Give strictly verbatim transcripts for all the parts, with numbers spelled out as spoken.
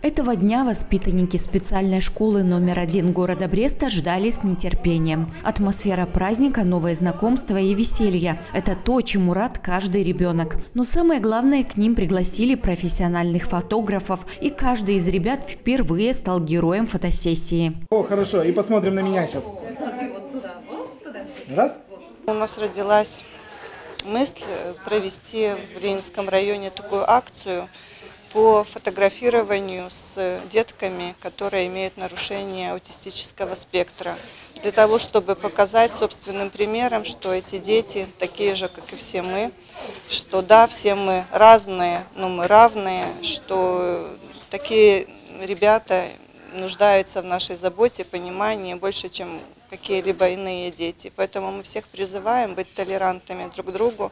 Этого дня воспитанники специальной школы номер один города Бреста ждали с нетерпением. Атмосфера праздника, новые знакомства и веселье – это то, чему рад каждый ребенок. Но самое главное, к ним пригласили профессиональных фотографов, и каждый из ребят впервые стал героем фотосессии. О, хорошо, и посмотрим на меня сейчас. Смотри, вот туда, вот туда. Раз. У нас родилась мысль провести в Ленинском районе такую акцию по фотографированию с детками, которые имеют нарушение аутистического спектра. Для того, чтобы показать собственным примером, что эти дети такие же, как и все мы, что да, все мы разные, но мы равные, что такие ребята нуждаются в нашей заботе, понимании больше, чем какие-либо иные дети. Поэтому мы всех призываем быть толерантными друг к другу,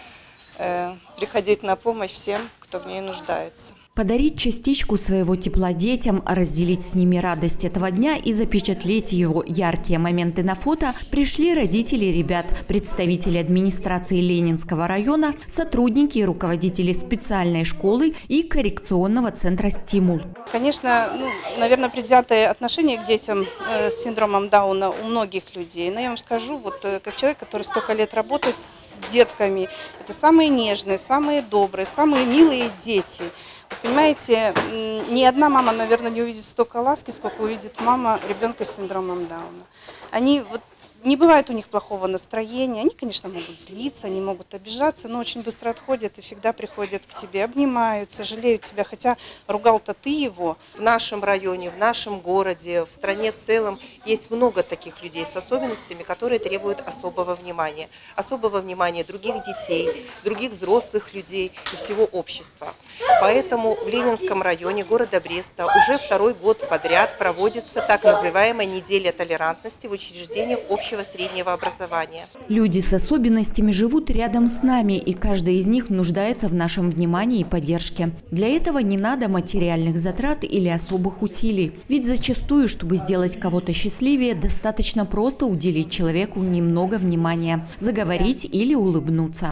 э, приходить на помощь всем, кто в ней нуждается. Подарить частичку своего тепла детям, разделить с ними радость этого дня и запечатлеть его яркие моменты на фото пришли родители ребят, представители администрации Ленинского района, сотрудники и руководители специальной школы и коррекционного центра «Стимул». Конечно, ну, наверное, предвзятое отношение к детям э, с синдромом Дауна у многих людей. Но я вам скажу, вот э, как человек, который столько лет работает с детками, это самые нежные, самые добрые, самые милые дети. Вы понимаете, ни одна мама, наверное, не увидит столько ласки, сколько увидит мама ребенка с синдромом Дауна. Они вот не бывает у них плохого настроения, они, конечно, могут злиться, они могут обижаться, но очень быстро отходят и всегда приходят к тебе, обнимают, сожалеют тебя, хотя ругал-то ты его. В нашем районе, в нашем городе, в стране в целом есть много таких людей с особенностями, которые требуют особого внимания. Особого внимания других детей, других взрослых людей и всего общества. Поэтому в Ленинском районе города Бреста уже второй год подряд проводится так называемая неделя толерантности в учреждениях общего среднего образования. Люди с особенностями живут рядом с нами, и каждый из них нуждается в нашем внимании и поддержке. Для этого не надо материальных затрат или особых усилий. Ведь зачастую, чтобы сделать кого-то счастливее, достаточно просто уделить человеку немного внимания, заговорить или улыбнуться.